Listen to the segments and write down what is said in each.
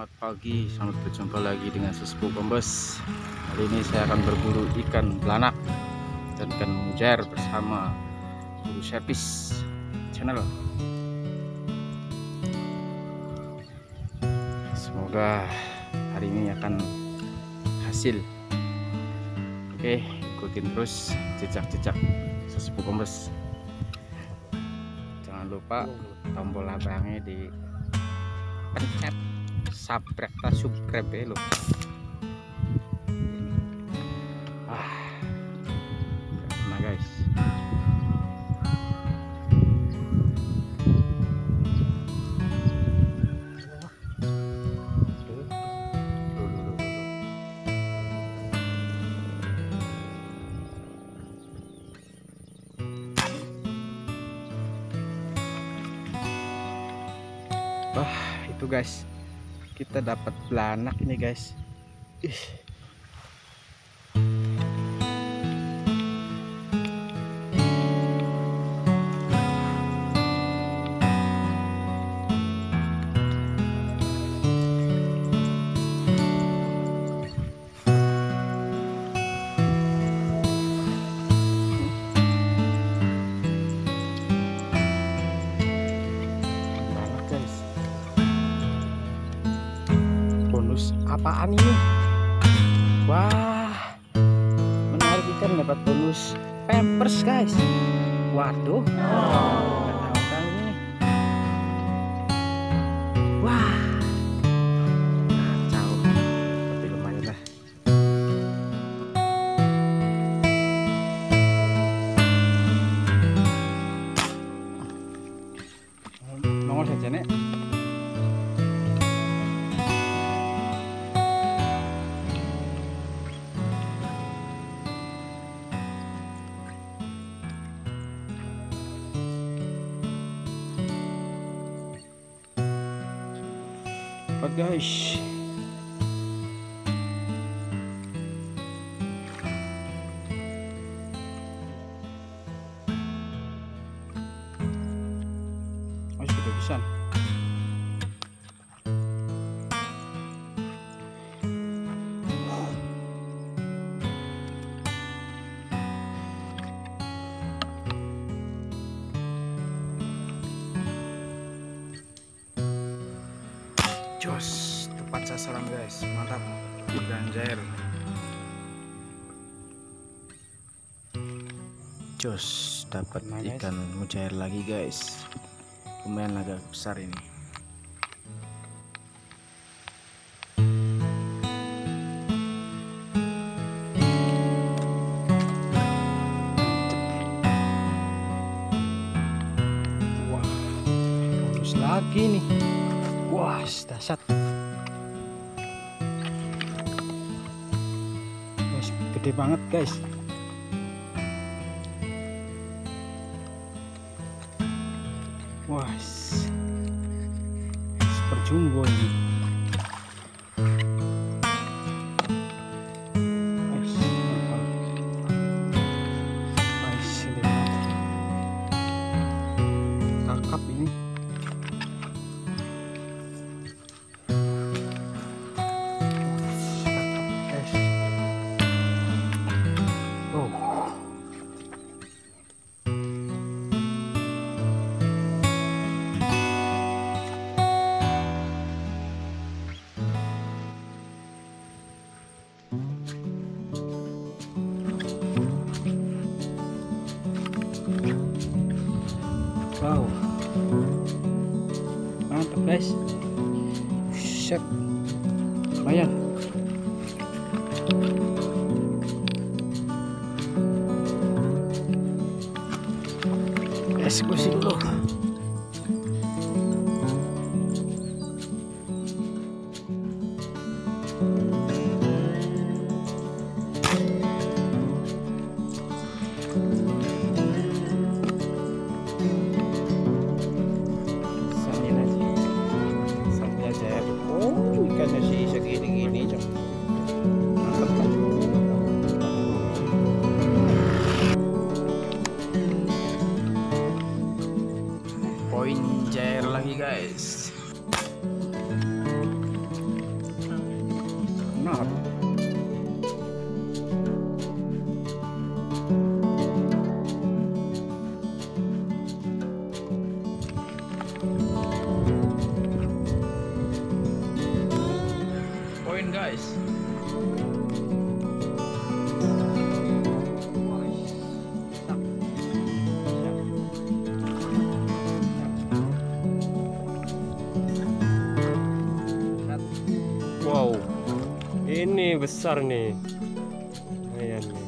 Selamat pagi, selamat berjumpa lagi dengan Sesepuh Kombes. Kali ini saya akan berburu ikan belanak dan ikan mujair bersama Buru Servis channel. Semoga hari ini akan hasil. Oke, ikutin terus jejak-jejak Sesepuh Kombes. Jangan lupa tombol abangnya di pencet, subscribe ya lo. Nah guys, wah itu guys, kita dapat belanak ini guys. Bonus apaan ini? Wah, menarik ikan, dapat bonus pampers guys. Waduh, nggak tahu ini. Wah, kacau, tapi lumayan lah. Nongol saja nek. Guys, sudah bisa. Jos, tepat sasaran guys, mantap. Ikan mujair. Jos, dapat ikan mujair lagi guys. Lumayan agak besar ini. Wah, bonus lagi nih. Wah, dahsyat. Guys, gede banget guys. Wah, super jumbo ini. Guys, ini kakap ini. Wow, mantap guys. Set, lumayan. Eksekusi dulu. Ikannya sih segini-gini cok. Mantap kan? Ini besar nih. Lumayan nih.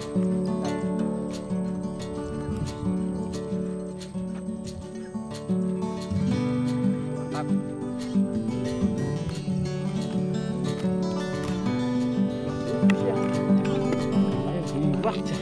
Mantap. Ayo buah aja.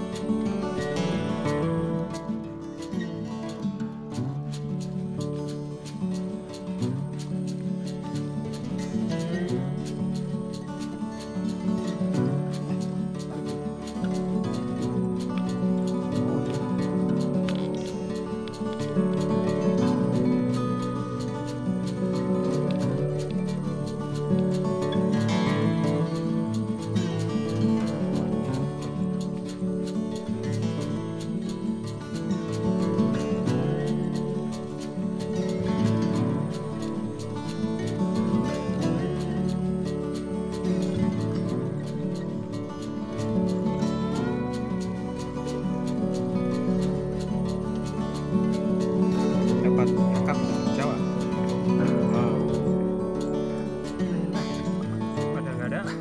Dapat kakap Jawa. Pada nggak ada.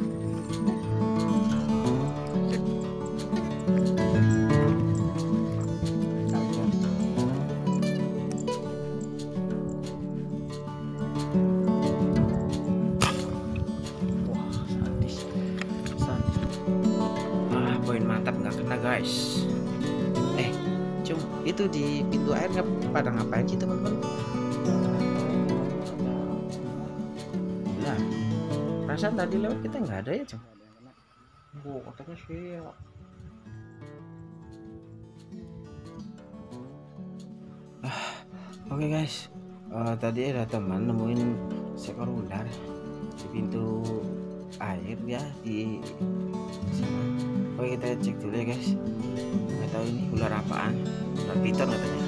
Wah, sadis. Poin mantap nggak kena guys. Cung, itu di pintu air nggak pada ngapain sih teman-teman? Nah, perasaan tadi lewat kita nggak ada ya, Cung? Oh, katanya sih. Oke guys, tadi ada teman nemuin seekor ular di pintu air ya di sana. Oke, kita cek dulu ya guys. Nggak tahu ini ular apaan, ular piton katanya.